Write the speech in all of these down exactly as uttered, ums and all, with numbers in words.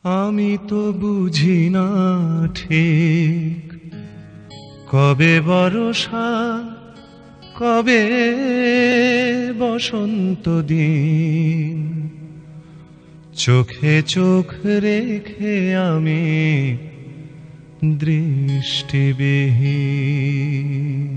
আমি তো বুঝি না ঠিক কবে বর্ষা কবে বসন্ত দিন, চোখে চোখ রেখে আমি দৃষ্টিবিহীন।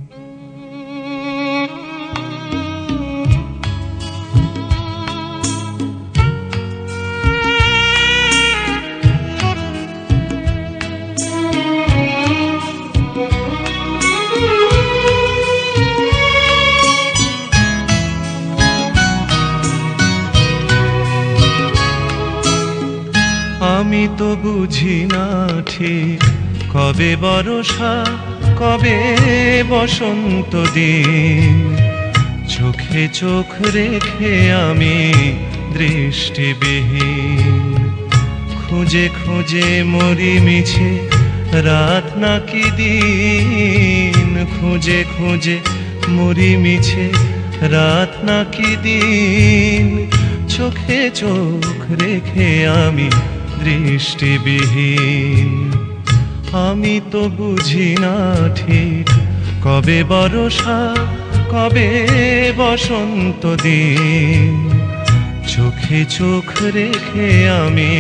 আমি তো বুঝি না ঠিক কবে বর্ষা কবে বসন্ত দিন, চোখে চোখ রেখে আমি দৃষ্টিবিহীন। খুঁজে খুঁজে মরি মিছে রাত নাকি দিন, খুঁজে খুঁজে মরি মিছে রাত নাকি দিন, চোখে চোখ রেখে আমি দৃষ্টিবিহীন। আমি তো বুঝি না ঠিক কবে বর্ষা কবে বসন্ত দিন, চোখে চোখ রেখে আমি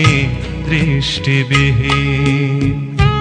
দৃষ্টিবিহীন।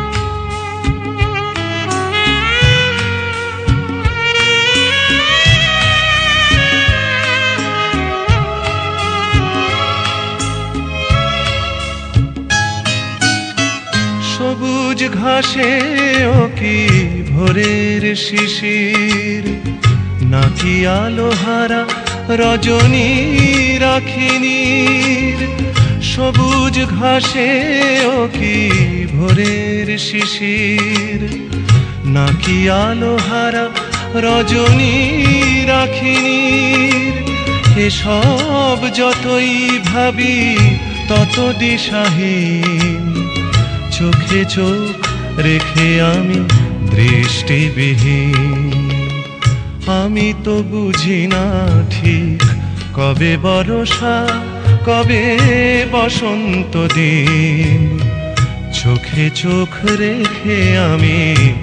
সবুজ ঘাসে ও কি ভোরের শিশির, নাকি আলোহারা রজনী রাখিনীর। সবুজ ঘাসে ও কি ভোরের শিশির, নাকি আলোহারা রজনী রাখিনীর। এসব যতই ভাবি তত দিশাহীন, চোখে চোখ রেখে আমি দৃষ্টিবিহীন। আমি তো বুঝি না ঠিক কবে বর্ষা কবে বসন্ত দিন, চোখে চোখ রেখে আমি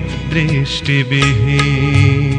দৃষ্টিবিহীন।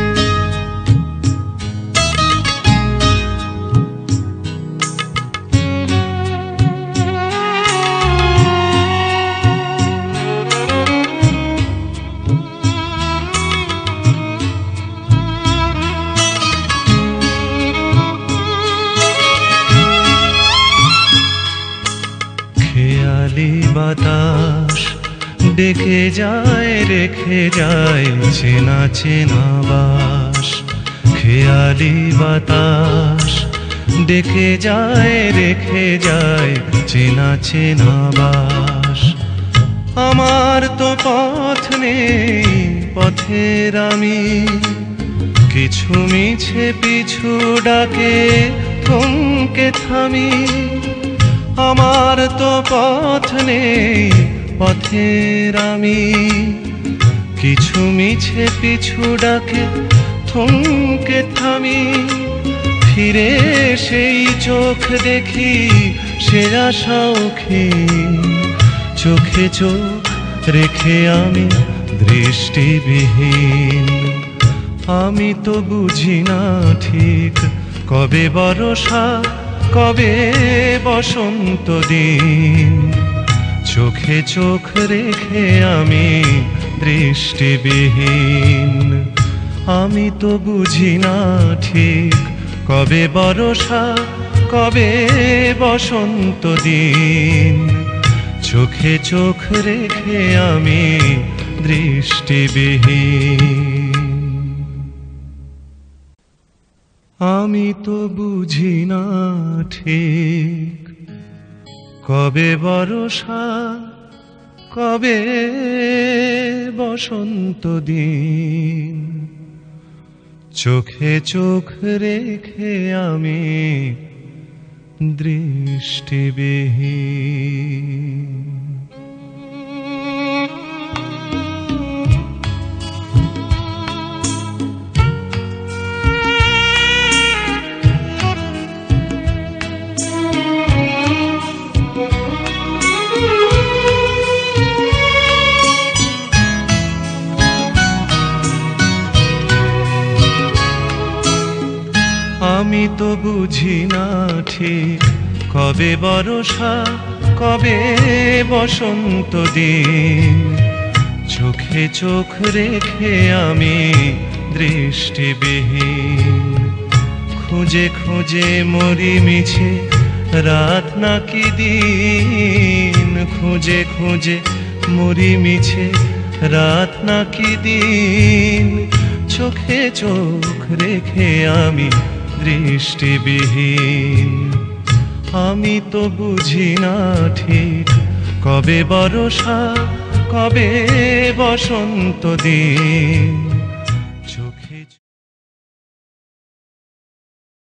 বাতাস ডেকে যায় রেখে যায় চেনা চেনা বাস, খেয়ালি বাতাস ডেকে যায় রেখে যায় চেনা চেনা বাস। আমার তো পথ নেই পথের আমি, কিছু মিছে পিছু ডাকে থমকে থামি। আমার তো পথ নেই পথের আমি, কিছু মিছে পিছু ডাকে থমকে থামি। ফিরে সেই চোখ দেখি সে আশাউখীন, চোখে চোখ রেখে আমি দৃষ্টিবিহীন। আমি তো বুঝি না ঠিক কবে বর্ষা কবে বসন্ত দিন, চোখে চোখ রেখে আমি দৃষ্টিবিহীন। আমি তো বুঝি না ঠিক কবে বর্ষা কবে বসন্ত দিন, চোখে চোখ রেখে আমি দৃষ্টিবিহীন। আমি তো বুঝি না ঠিক কবে বর্ষা কবে বসন্ত দিন, চোখে চোখ রেখে আমি দৃষ্টিবিহীন। তো বুঝি না ঠিক কবে বর্ষা কবে বসন্ত দিন। চোখে চোখ রেখে আমি দৃষ্টিবিহীন, খুঁজে খুঁজে মরি মিছে রাত নাকি দিন। খুঁজে খুঁজে মরি মিছে রাত নাকি দিন। চোখে চোখ রেখে আমি দৃষ্টিবিহীন। আমি তো বুঝি না ঠিক কবে বর্ষা কবে বসন্ত দিন।